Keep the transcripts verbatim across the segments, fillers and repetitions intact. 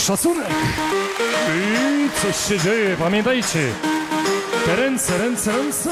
szacunek. I coś się dzieje, pamiętajcie. Te ręce, ręce, ręce.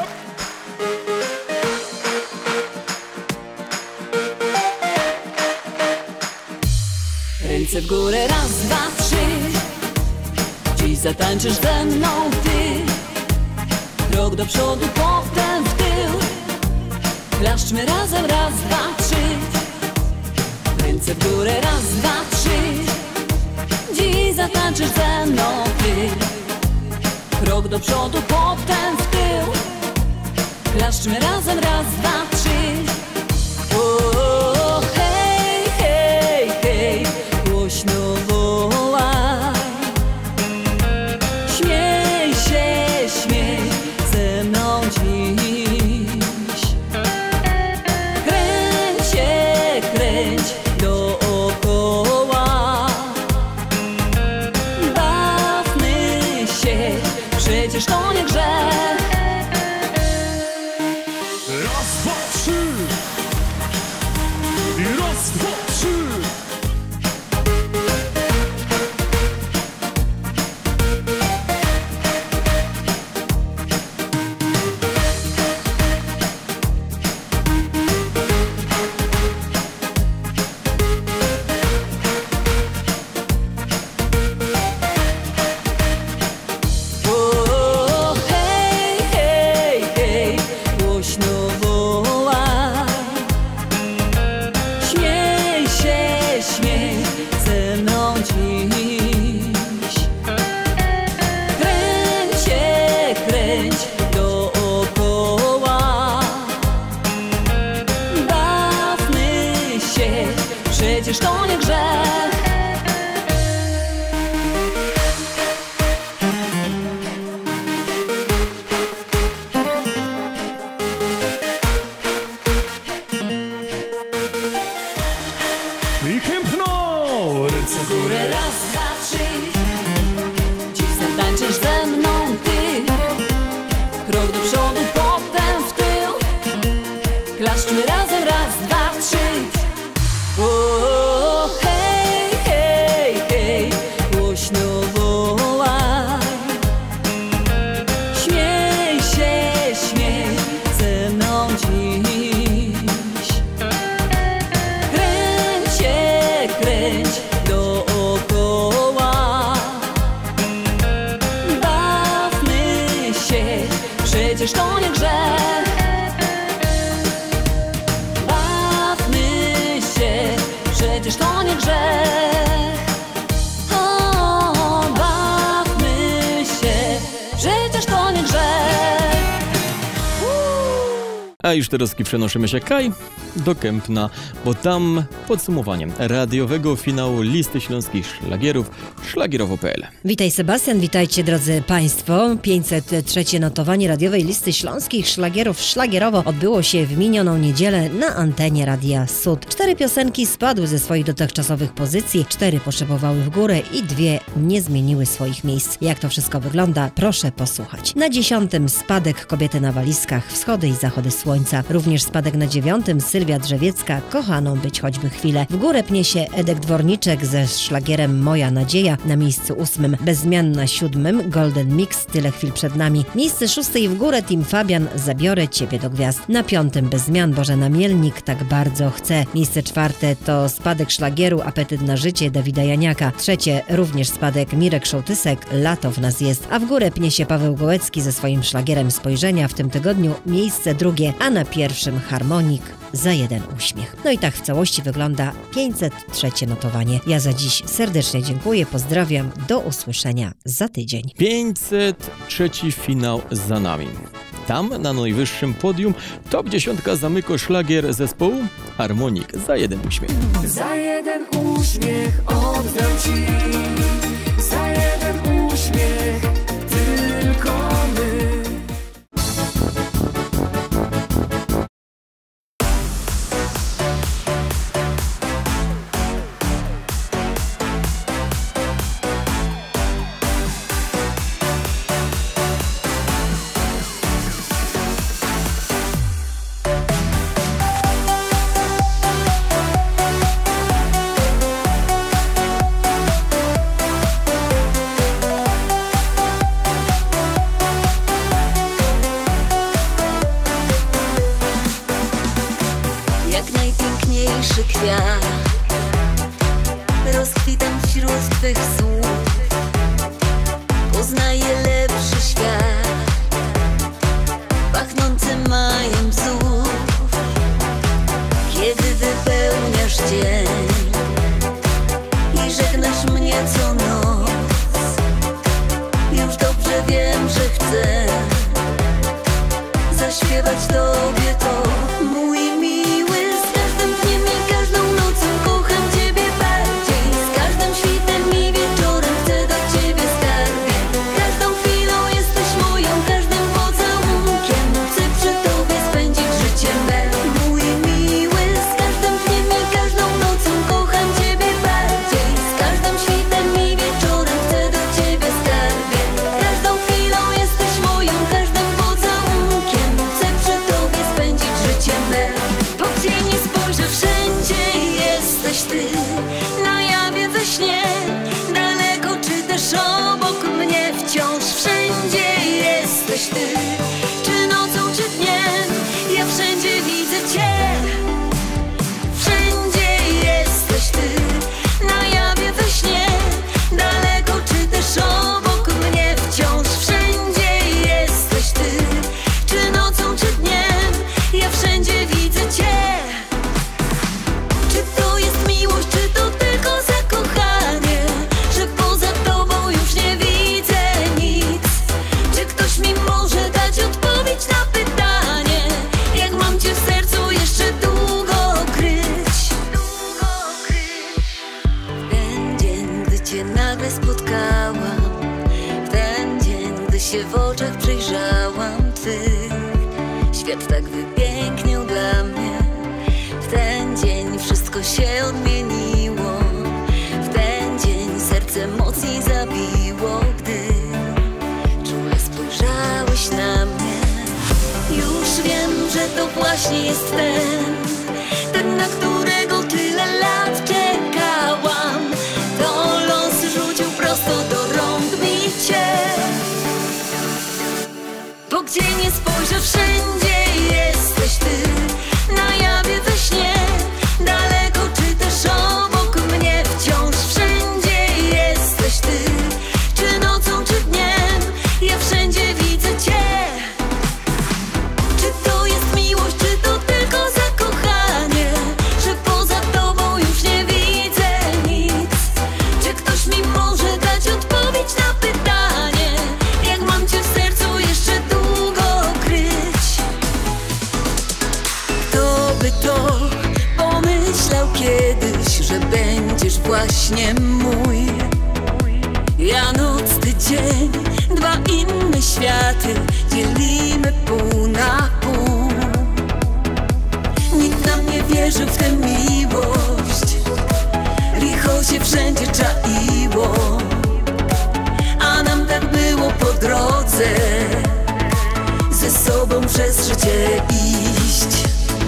Ręce w górę, raz, dwa, trzy. Dziś zatańczysz ze mną ty. Krok do przodu, potem w tył. Klaszczmy razem, raz, dwa, trzy. Ręce w górę, raz, dwa, trzy. Dziś zatańczysz ze mną ty. Krok do przodu, potem w tył. Klaszczmy razem, raz, dwa, trzy. O, hej, hej, hej, głośno wołaj. Śmiej się, śmiej ze mną dziś. Kręć się, kręć dookoła. Bawmy się, przecież to nie grzech. Raz, dwa, trzy. I raz, dwa, trzy. O, hej, hej, hej, głośno wołaj. Śmiej się, śmiej ze mną dziś. Kręć się, kręć dookoła. Bawmy się, przecież to nie grzech. I Kępno. Ręce w górę. Górę, raz, dwa, trzy. Dziś zatańczysz ze mną ty. Krok do przodu, potem w tył. Klaszczmy razem, raz, dwa, trzy. O, hej, hej, hej, głośno wołaj. Śmiej się, śmiej ze mną dziś. Kręć się, kręć dookoła. Bawmy się, przecież to nie grzech. Bawmy się, przecież to nie grzech. O, bawmy się, przecież to nie grzech. A już teraz przenosimy się Kaj do Kępna, bo tam podsumowanie radiowego finału listy śląskich szlagierów szlagierowo kropka p l. Witaj Sebastian, witajcie drodzy Państwo. pięćset trzy notowanie radiowej listy śląskich szlagierów szlagierowo odbyło się w minioną niedzielę na antenie Radia Sud. Cztery piosenki spadły ze swoich dotychczasowych pozycji, cztery poszybowały w górę i dwie nie zmieniły swoich miejsc. Jak to wszystko wygląda? Proszę posłuchać. Na dziesiątym spadek Kobiety na walizkach, wschody i zachody słońca. Również spadek na dziewiątym Sylwia Drzewiecka, kochaną być choćby chwilę. W górę pnie się Edek Dworniczek ze szlagierem Moja Nadzieja. Na miejscu ósmym, bez zmian na siódmym Golden Mix, Tyle chwil przed nami. Miejsce szóste i w górę Team Fabian, Zabiorę Ciebie do gwiazd. Na piątym bez zmian Bożena Mielnik, Tak bardzo chcę. Miejsce czwarte to spadek szlagieru Apetyt na życie Dawida Janiaka. Trzecie również spadek Mirek Szołtysek, Lato w nas jest. A w górę pnie się Paweł Gołecki ze swoim szlagierem Spojrzenia. W tym tygodniu miejsce drugie, a na pierwszym Harmonik, Za jeden uśmiech. No i tak w całości wygląda pięćset trzy notowanie. Ja za dziś serdecznie dziękuję, pozdrawiam, do usłyszenia za tydzień. pięćset trzy finał za nami. Tam na najwyższym podium top dziesiątka zamyka szlagier zespołu Harmonik, Za jeden uśmiech. Za jeden uśmiech oddam ci, za jeden uśmiech tylko my. najpiękniejszy kwiat. Rozkwitam wśród twych słów, poznaję lepszy świat, pachnący majem bzów. Kiedy wypełniasz dzień i żegnasz mnie co noc, już dobrze wiem, że chcę zaśpiewać Tobie to. Mój miły, z każdym dniem i każdą nocą kocham Ciebie bardziej. Z każdym świtem i wieczorem chcę do Ciebie skarbie. Każdą chwilą jesteś moją, każdym pocałunkiem chcę przy Tobie spędzić życie me. Mój miły, z każdym dniem i każdą nocą kocham Ciebie bardziej. Z każdym świtem i wieczorem chcę do Ciebie skarbie. Każdą chwilą jesteś moją, każdym pocałunkiem chcę przy Tobie spędzić życie me. Po gdzie nie spojrzę, wszędzie jesteś Ty. Na jawie, we śnie, daleko czy też obok mnie, wciąż wszędzie jesteś Ty. Czy nocą, czy dniem, ja wszędzie widzę Cię. Wszędzie jesteś Ty. Na jawie, we śnie, daleko czy też obok mnie, wciąż wszędzie jesteś Ty. Czy nocą, czy dniem, ja wszędzie widzę Cię. Czy to jest miłość, czy to tylko zakochanie, że poza Tobą już nie widzę nic? Czy ktoś mi może dać odpowiedź na pytanie, jak mam Cię w sercu jeszcze długo kryć? W ten dzień, gdy Cię nagle spotkałam, w ten dzień, gdy się w oczach przyjrzałam Twych, świat tak wypiękniał dla mnie. W ten dzień wszystko się odmieniło. W ten dzień serce mocniej zabiło, gdy czule spojrzałeś na mnie. Już wiem, że to właśnie jest ten, ten, na którego tyle lat czekałam. To los rzucił prosto do rąk mi Cię. Bo gdzie nie spojrzę, wszędzie jesteś Ty. Na jawie, we śnie, daleko czy też obok mnie, wciąż wszędzie jesteś Ty. Czy nocą, czy dniem, ja wszędzie widzę Cię. Czy to jest miłość, czy to tylko zakochanie, że poza Tobą już nie widzę nic? Czy ktoś mi może dać odpowiedź na pytanie, jak mam Cię w sercu jeszcze długo kryć? Kto by to pomyślał kiedyś, że będziesz właśnie mój? Ja noc, Ty dzień, dwa inne światy dzielimy pół na pół. Nikt nam nie wierzył w tę miłość, licho się wszędzie czaiło, a nam tak było po drodze, ze sobą przez życie iść.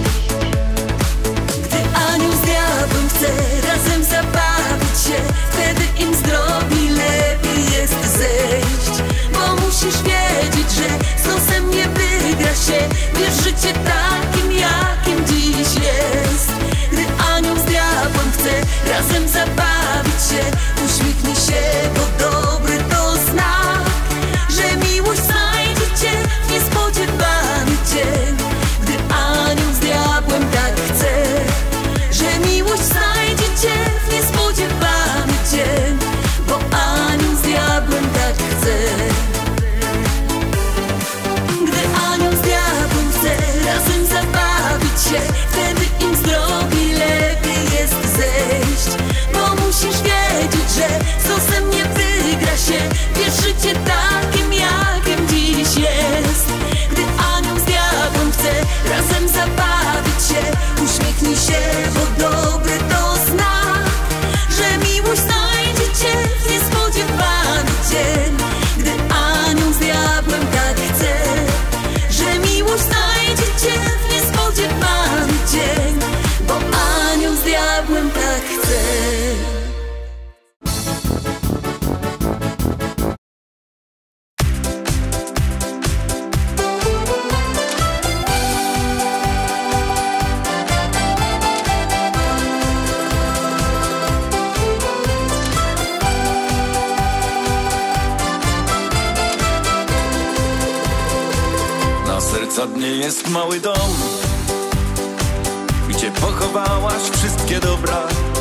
Gdy anioł z diabłem chce razem zabawić się, wtedy im zdrowi lepiej jest zejść. Bo musisz wiedzieć, że z losem nie wygra się, wiesz, życie takim jakim dziś jest. Gdy anioł z diabłem chce razem zabawić się, uśmiechnij się, bo dobry to znak, że miłość znajdzie Cię w niespodziewany dzień. nie jest mały dom, gdzie pochowałaś wszystkie dobra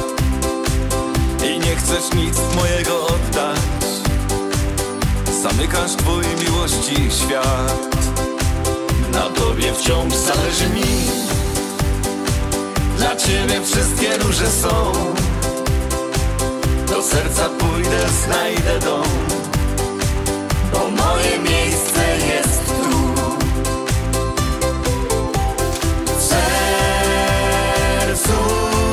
i nie chcesz nic mojego oddać. Zamykasz twój miłości świat. Na tobie wciąż zależy mi, dla ciebie wszystkie róże są. Do serca pójdę, znajdę dom, bo moje miejsce jest tu. W sercu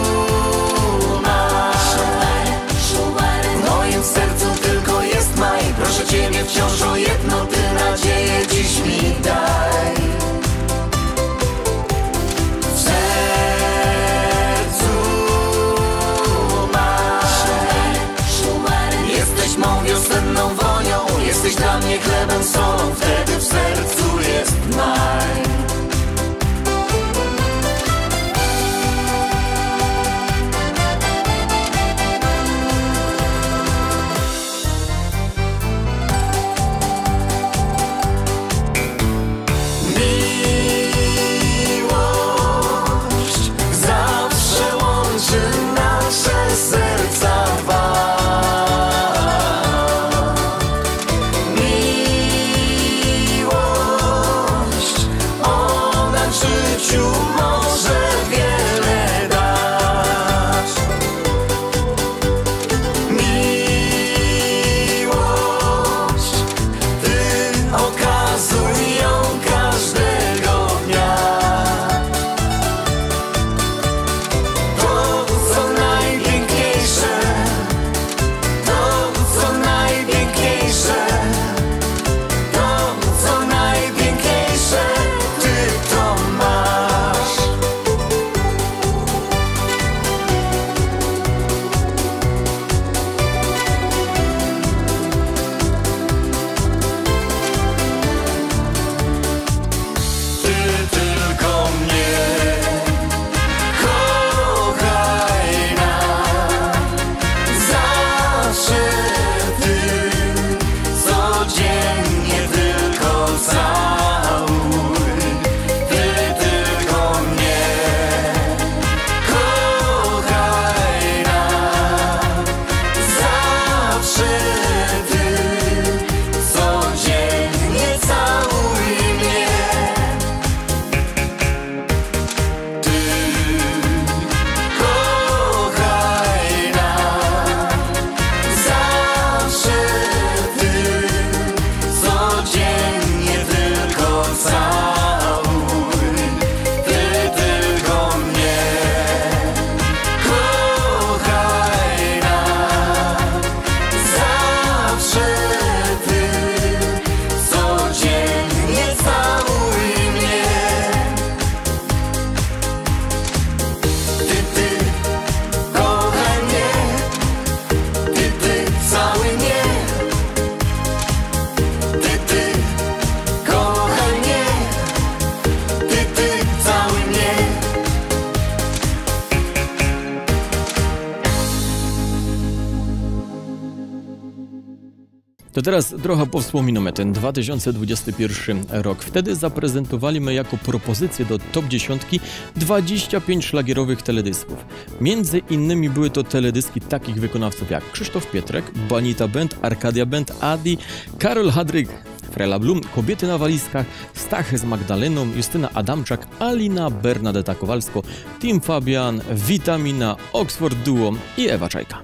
masz, w moim sercu tylko jest maj. Proszę ciebie wciąż o jedno, ty nadzieję dziś mi daj. W sercu masz, jesteś mą wiosenną wonią, jesteś dla mnie chlebem, solą, wtedy w sercu jest maj. To teraz trochę powspominamy ten dwa tysiące dwudziesty pierwszy rok. Wtedy zaprezentowaliśmy jako propozycję do top dziesiątki dwadzieścia pięć szlagierowych teledysków. Między innymi były to teledyski takich wykonawców jak Krzysztof Pietrek, Bonita Band, Arkadia Band, Adi, Karol Hadryk, Frela Blum, Kobiety na walizkach, Stach z Magdaleną, Justyna Adamczak, Alina Bernadeta Kowalsko, Tim Fabian, Witamina, Oxford Duo i Ewa Czajka.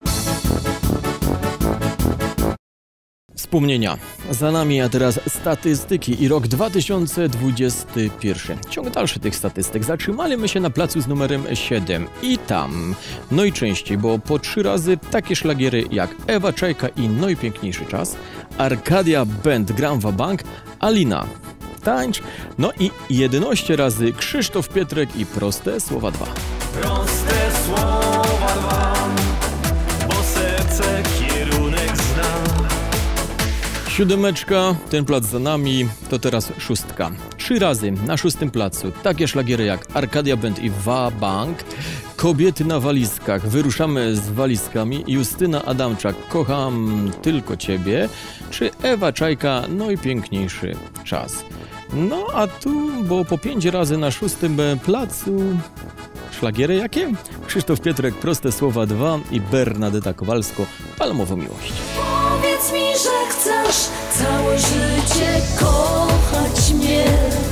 Wspomnienia. Za nami, a teraz statystyki i rok dwa tysiące dwudziesty pierwszy. Ciąg dalszy tych statystyk. Zatrzymaliśmy się na placu z numerem siedem i tam najczęściej, bo po trzy razy takie szlagiery jak Ewa Czajka i Najpiękniejszy czas, Arkadia Band Gram wa Bank, Alina Tańcz, no i jedenaście razy Krzysztof Pietrek i Proste Słowa dwa. Proste słowa dwa, bo serce kierunek zna. Siódemeczka, ten plac za nami, to teraz szóstka. Trzy razy na szóstym placu takie szlagiery jak Arkadia Band i Wa Bank, Kobiety na walizkach, Wyruszamy z walizkami, Justyna Adamczak, Kocham tylko ciebie, czy Ewa Czajka, Najpiękniejszy czas. No a tu, bo po pięć razy na szóstym placu szlagiery jakie? Krzysztof Pietrek, Proste Słowa dwa i Bernadeta Kowalsko, Palmową miłość. Powiedz mi, że chcesz całe życie kochać mnie.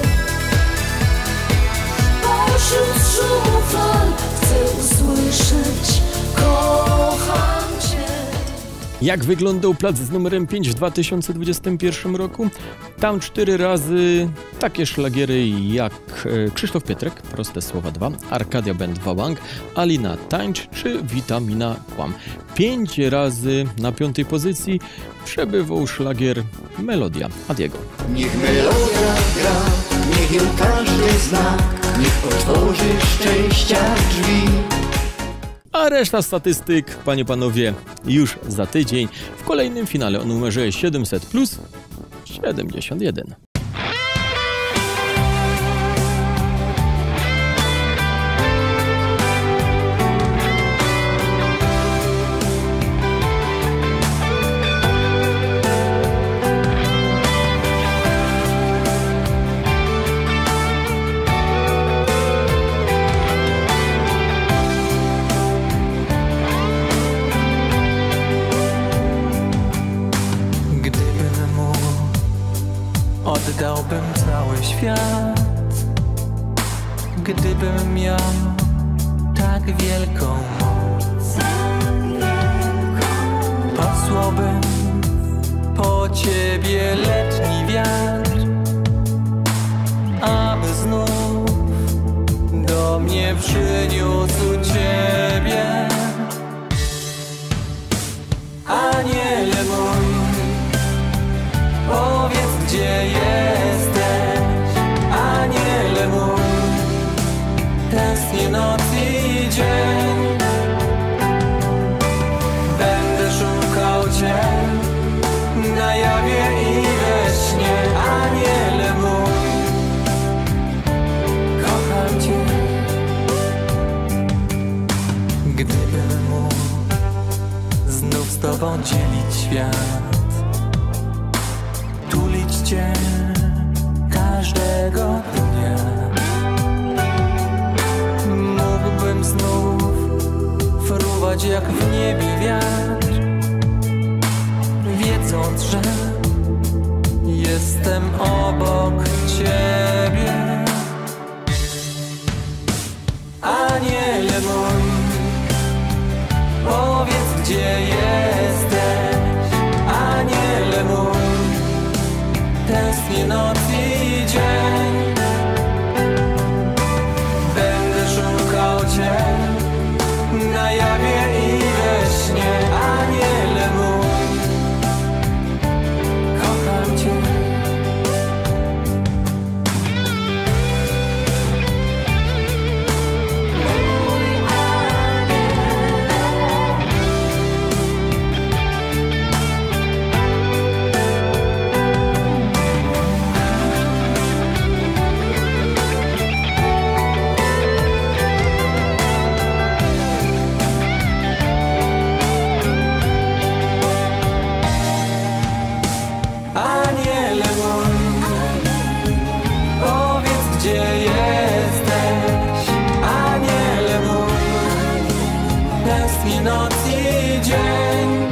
Pośród szumu fal chcę usłyszeć: kocham cię. Jak wyglądał plac z numerem pięć w dwa tysiące dwudziestym pierwszym roku? Tam cztery razy takie szlagiery jak e, Krzysztof Pietrek, Proste Słowa dwa, Arkadia Band Wałang, Alina Tańcz czy Witamina Kłam. Pięć razy na piątej pozycji przebywał szlagier Melodia Adiego. Niech melodia gra, niech ją każdy zna, niech otworzy szczęścia drzwi. A reszta statystyk, panie panowie, już za tydzień w kolejnym finale o numerze siedemset plus siedemdziesiąt jeden. Oddałbym cały świat, gdybym miał tak wielką moc. Posłałbym po ciebie letni wiatr, aby znów do mnie przyniósł ciebie. Aniele mój, powiedz, gdzie jesteś, aniele mój. Tęsknię noc i dzień, będę szukał cię na jawie i we śnie. Aniele mój, kocham cię. Gdybym mógł znów z tobą dzielić świat, tulić cię każdego dnia, mógłbym znów fruwać jak w niebie wiatr, wiedząc, że jestem obok ciebie. Aniele mój, powiedz, gdzie jesteś, aniele mój. Tęsknię noc i dzień, będę szukał cię na jawie i we śnie. Aniele mój, kocham cię. Noc i dzień,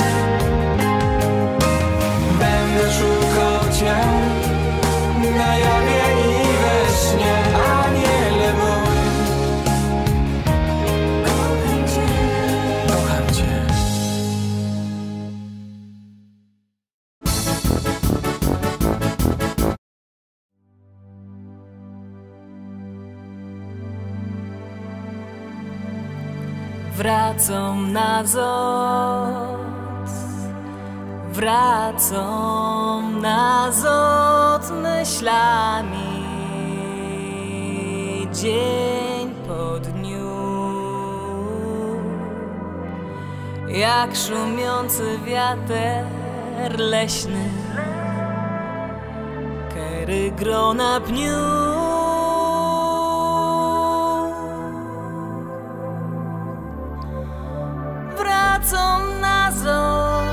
będę szukał cię na jawie i we śnie. Aniele mój, kocham cię, kocham cię. Wracam na zot, wracam na zot myślami, dzień po dniu, jak szumiący wiater leśny, kery grona pniu. Wracam na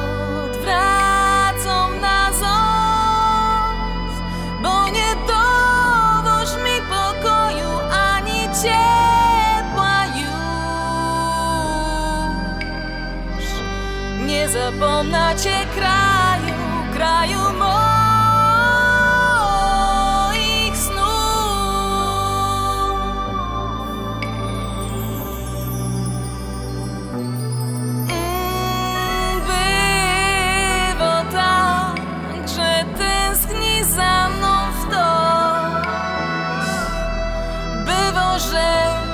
zot, wracam na zot, bo nie to nie zapomnę cię, kraju, kraju moich snów. Mm, było tak, że tęskni za mną wciąż. Było, że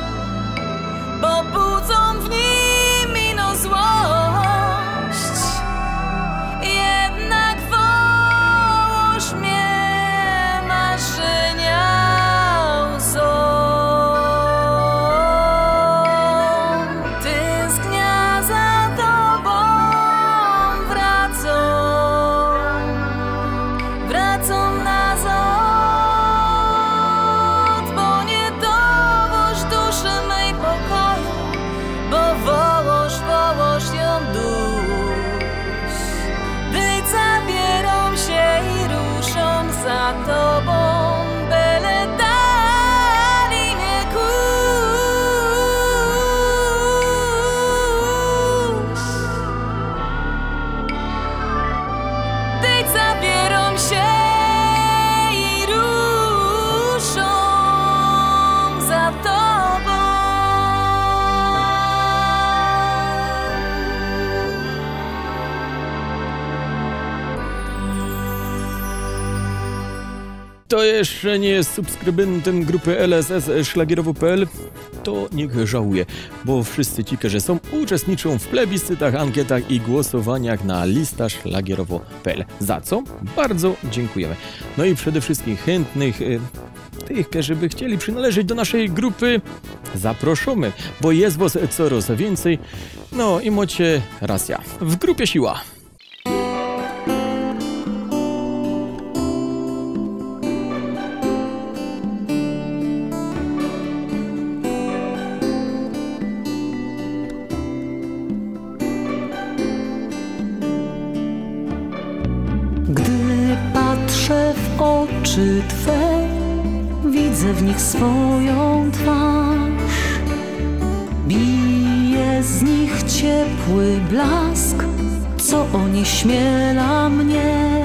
pobudzą w nim ino złość. Jednak wołoż mnie marzenia łzą. Tęsknia za tobą, wracą, wracą nazad, bo nie dowoż duszy mej pokoju, bo wołoż, wołoż ją duś. Gdy zabierą się i ruszą za tobą, byle dali mnie kuś. Gdy zabierą się i ruszą za tobą. To jeszcze nie jest subskrybentem grupy L S S szlagierowo kropka p l, to niech żałuje, bo wszyscy ci, którzy są, uczestniczą w plebiscytach, ankietach i głosowaniach na lista szlagierowo kropka p l. Za co bardzo dziękujemy. No i przede wszystkim chętnych, y, tych, którzy by chcieli przynależeć do naszej grupy, zaproszamy, bo jest was coraz więcej. No i macie racja, w grupie siła. Gdy patrzę w oczy Twe, widzę w nich swoją twarz. Bije z nich ciepły blask, co onieśmiela mnie.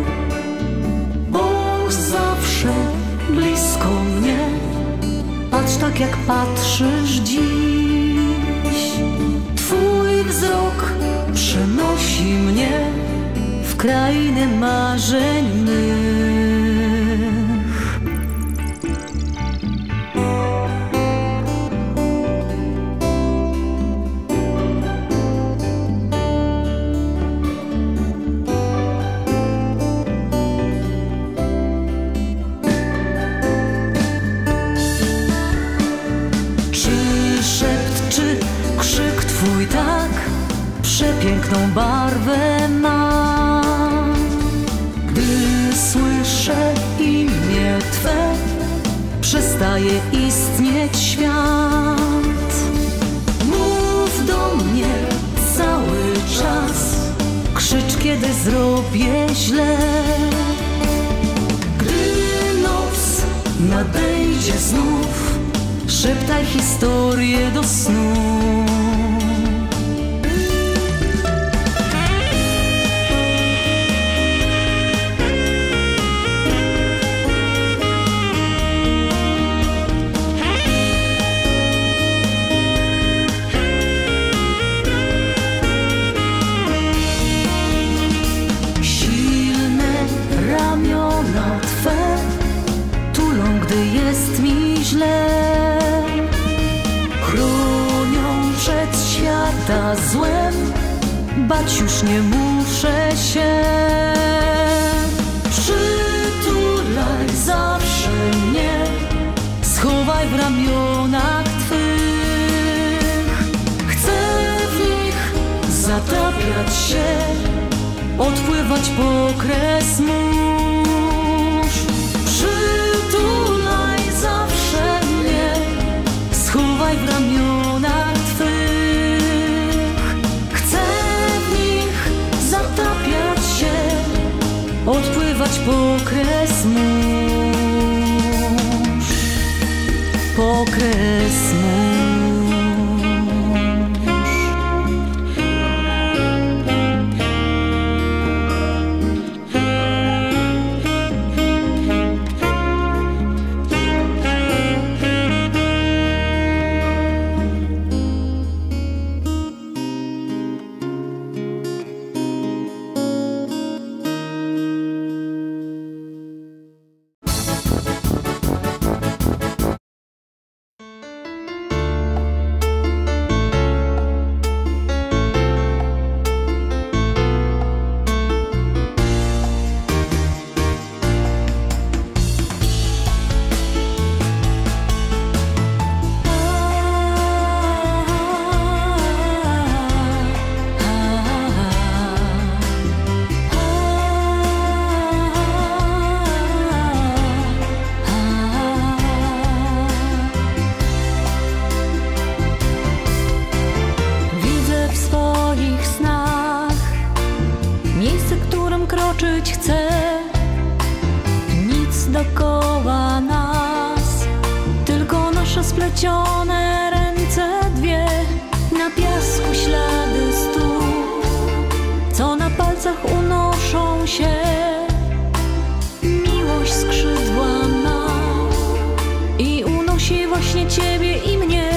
Boż zawsze blisko mnie, patrz tak jak patrzysz dziś. Twój wzrok przenosi mnie w krainę marzeń mych. Czy szept, czy krzyk Twój tak przepiękną barwę ma? Gdy słyszę imię Twe, przestaje istnieć świat. Mów do mnie cały czas, krzycz kiedy zrobię źle. Gdy noc nadejdzie znów, szeptaj historię do snu. Jest mi źle, chronią przed świata złem, bać już nie muszę się. Przytulaj zawsze mnie, schowaj w ramionach Twych. Chcę w nich zatapiać się, odpływać po kres mórz. Przytulaj zawsze mnie, schowaj w ramionach Twych. Chcę w nich zatapiać się, odpływać po kres mórz. Po kres mórz. zobaczyć chcę. Nic dokoła nas, tylko nasze splecione ręce dwie. Na piasku ślady stóp, co na palcach unoszą się. Miłość skrzydła ma i unosi właśnie ciebie i mnie.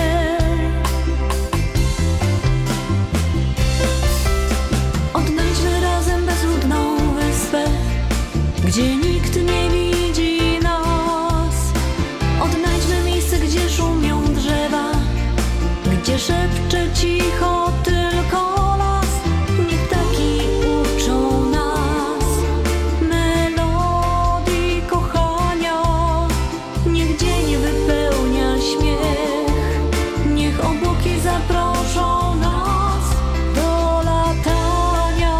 Odnajdźmy razem bezludną wyspę, gdzie nikt nie widzi nas. Odnajdźmy miejsce, gdzie szumią drzewa, gdzie szepcze cicho tylko las. Niech ptaki uczą nas melodii kochania. Niech dzień wypełnia śmiech, niech obłoki zaproszą nas do latania.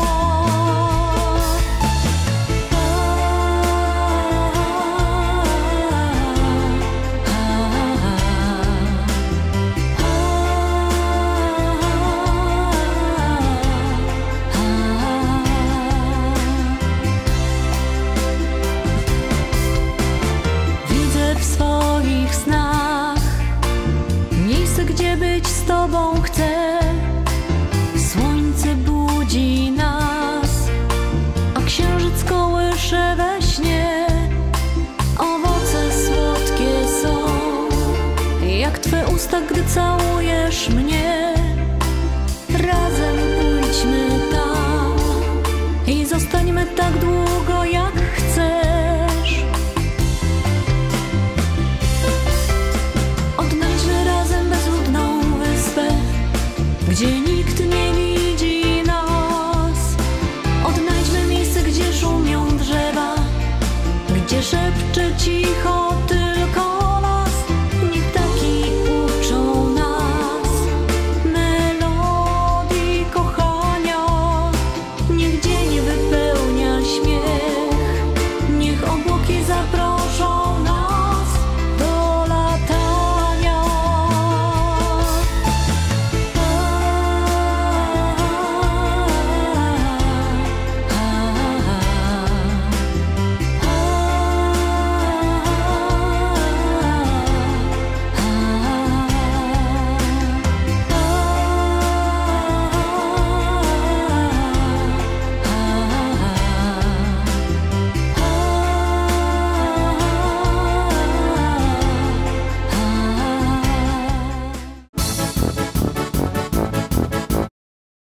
Widzę w swoich snach miejsce, gdzie być z tobą chcę. Słońce budzi nas, a księżyc kołysze we śnie. Owoce słodkie są, jak twe usta, gdy całujesz mnie. Razem pójdźmy tam i zostańmy tak długo, jak chcesz. Odnajdźmy razem bezludną wyspę, gdzie nikt nie widzi